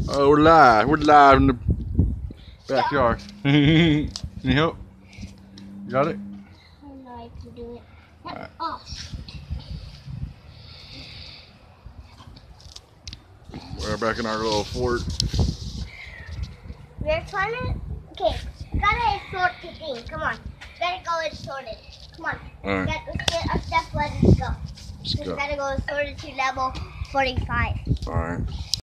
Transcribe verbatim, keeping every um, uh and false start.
Oh, we're live. We're live in the backyard. Need help? You got it? I know I can do it. Right. Oh. We're back in our little fort. We're trying to. Okay, gotta sort the thing. Come on. Gotta go and sort it. Come on. All right. Gotta get a step, let us go. Let's go. Gotta go and sort it to level forty-five. All right.